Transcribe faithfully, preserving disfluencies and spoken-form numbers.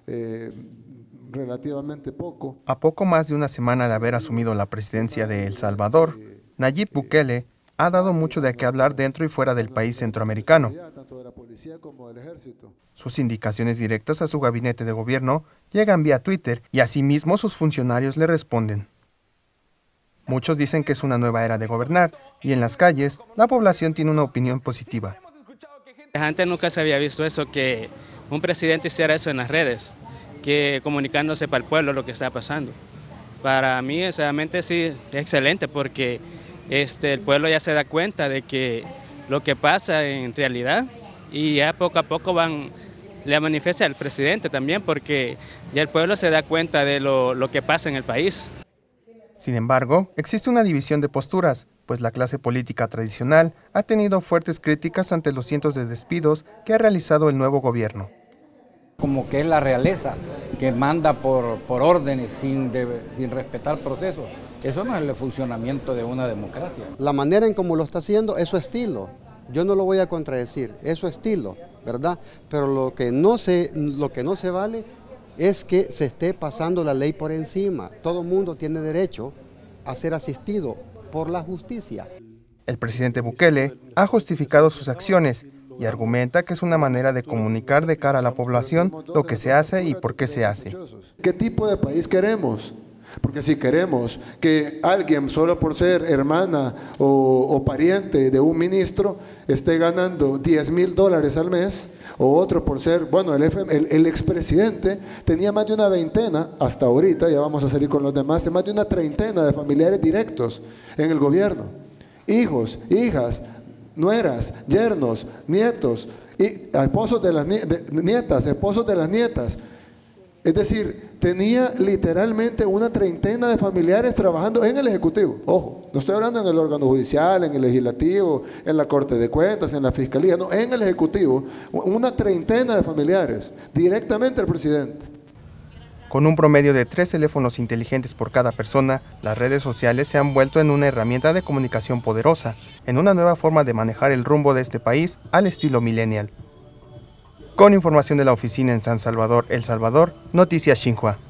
eh, relativamente poco. A poco más de una semana de haber asumido la presidencia de El Salvador, Nayib Bukele ha dado mucho de qué hablar dentro y fuera del país centroamericano. Sus indicaciones directas a su gabinete de gobierno llegan vía Twitter y asimismo sus funcionarios le responden. Muchos dicen que es una nueva era de gobernar y en las calles la población tiene una opinión positiva. Antes nunca se había visto eso, que un presidente hiciera eso en las redes, que comunicándose para el pueblo lo que está pasando. Para mí, sinceramente, sí, es excelente porque este, el pueblo ya se da cuenta de que lo que pasa en realidad y ya poco a poco van, le manifiesta al presidente también porque ya el pueblo se da cuenta de lo, lo que pasa en el país. Sin embargo, existe una división de posturas, pues la clase política tradicional ha tenido fuertes críticas ante los cientos de despidos que ha realizado el nuevo gobierno. Como que es la realeza que manda por, por órdenes sin, de, sin respetar procesos. Eso no es el funcionamiento de una democracia. La manera en cómo lo está haciendo es su estilo. Yo no lo voy a contradecir, es su estilo, ¿verdad? Pero lo que no se, lo que no se vale es que se esté pasando la ley por encima. Todo mundo tiene derecho a ser asistido por la justicia. El presidente Bukele ha justificado sus acciones y argumenta que es una manera de comunicar de cara a la población lo que se hace y por qué se hace. ¿Qué tipo de país queremos? Porque si queremos que alguien solo por ser hermana o, o pariente de un ministro esté ganando diez mil dólares al mes, o otro por ser, bueno, el, el, el expresidente tenía más de una veintena, hasta ahorita, ya vamos a salir con los demás, más de una treintena de familiares directos en el gobierno. Hijos, hijas, nueras, yernos, nietos, y esposos de las nietas, esposos de las nietas. Es decir, tenía literalmente una treintena de familiares trabajando en el Ejecutivo. Ojo, no estoy hablando en el órgano judicial, en el legislativo, en la Corte de Cuentas, en la Fiscalía, no, en el Ejecutivo, una treintena de familiares, directamente al presidente. Con un promedio de tres teléfonos inteligentes por cada persona, las redes sociales se han vuelto en una herramienta de comunicación poderosa, en una nueva forma de manejar el rumbo de este país al estilo millennial. Con información de la oficina en San Salvador, El Salvador, Noticias Xinhua.